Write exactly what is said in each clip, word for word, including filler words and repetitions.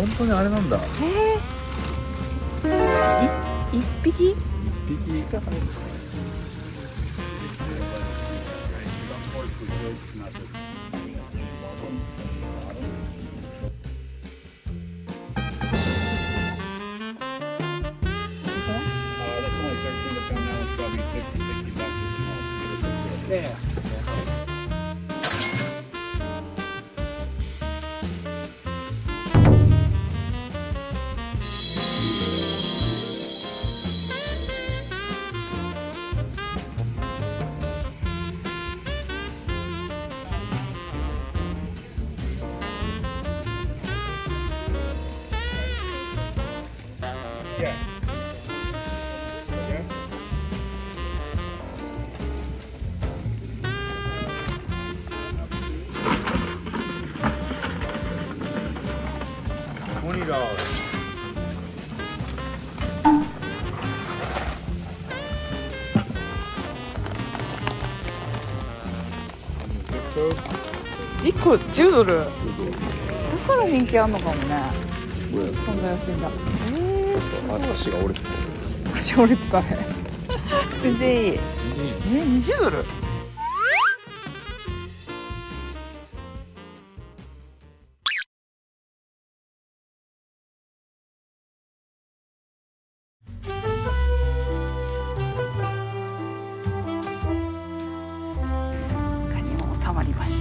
本当にあれなんだ。 えー、い一匹一匹いっこじゅうドル。だから人気あんのかもね。そんな安いんだ。えー、すごい。 足が折れてた。 足折れてたね。全然いい。え、にじゅうドル。カニも収まりました。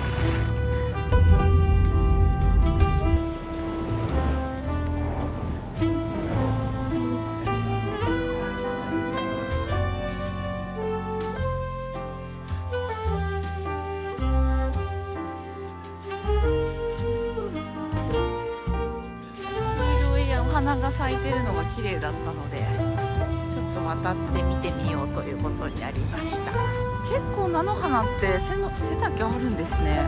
花が咲いてるのが綺麗だったので、ちょっと渡って見てみようということになりました。結構菜の花って背の背丈あるんですね。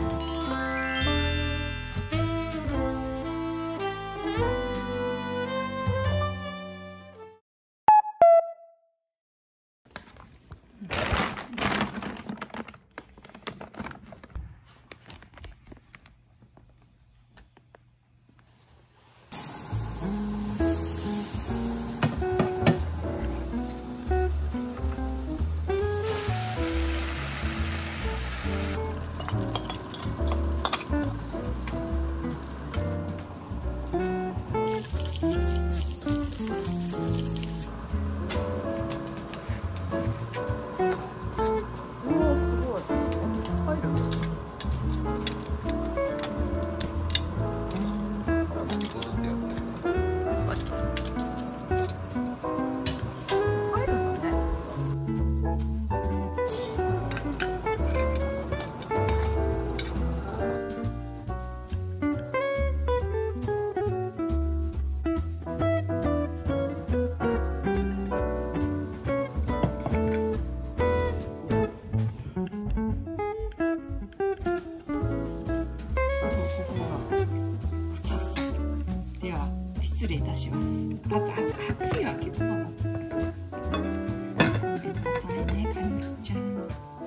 では失礼いたします。あと暑いわ、結構まだ暑い。ごめんなさいね、かみちゃん。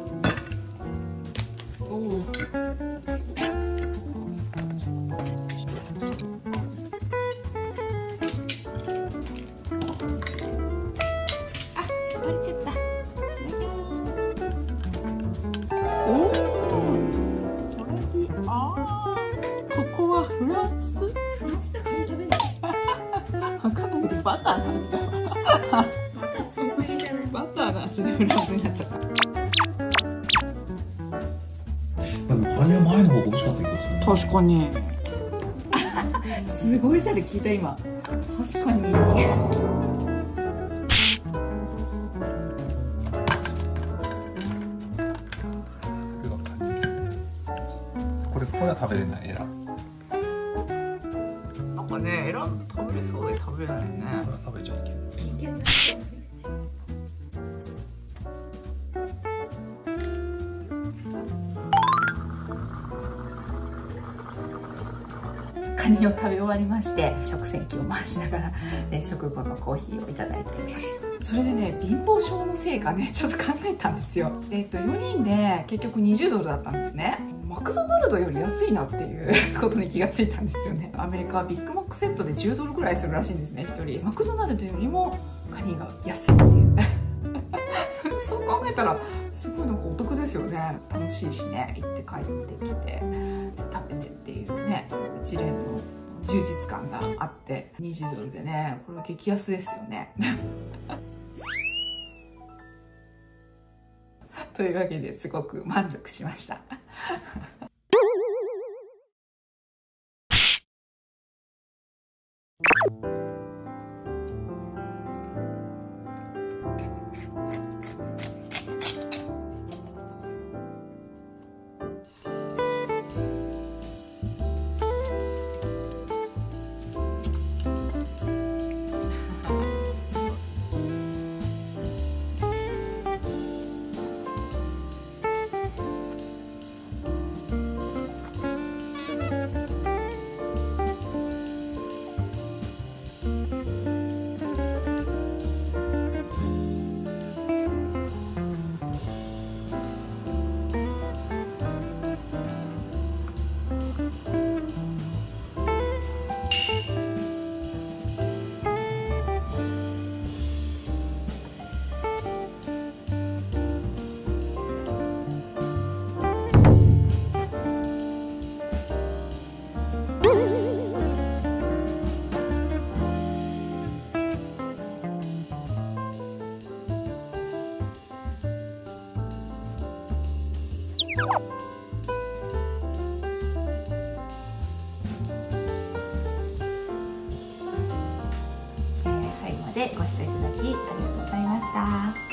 おお。あ、割れちゃった。おお。ああ、ここはフランス。フランスでカニ食べる。わかんないけどバターなんだ。バター強すぎじゃない。バターがそれでフランスになっちゃった。 でもカニは前の方が美味しかった気がする。 確かに。すごいじゃれ聞いた今。確かに。 これこれは食べれないエラ。 なんかね、エラ食べれそうで食べれないね。 これは食べちゃいけない。 カニを食べ終わりまして、食洗機を回しながら、ね、食後のコーヒーをいただいております。 それでね、貧乏症のせいかね、ちょっと考えたんですよ。で、えっと、よにんで結局にじゅうドルだったんですね。マクドナルドより安いなっていうことに気がついたんですよね。アメリカはビッグマックセットでじゅうドルぐらいするらしいんですね、ひとり。マクドナルドよりもカニが安いっていうそう考えたらすごいなんかお得ですよね。楽しいしね、行って帰ってきて食べてっていうね、一連の充実感があってにじゅうドルでね、これは激安ですよねというわけですごく満足しました最後までご視聴いただきありがとうございました。